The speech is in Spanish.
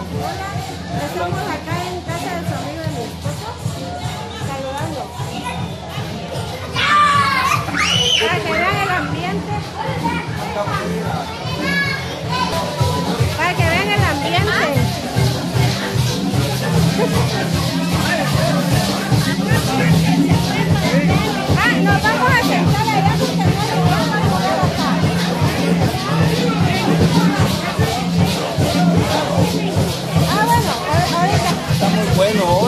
Estamos acá en casa de su amigo de mi esposo, saludando. Para que vean el ambiente. Para que vean el ambiente. Nos vamos a sentar allá porque no nos vamos a mover acá. Está muy bueno.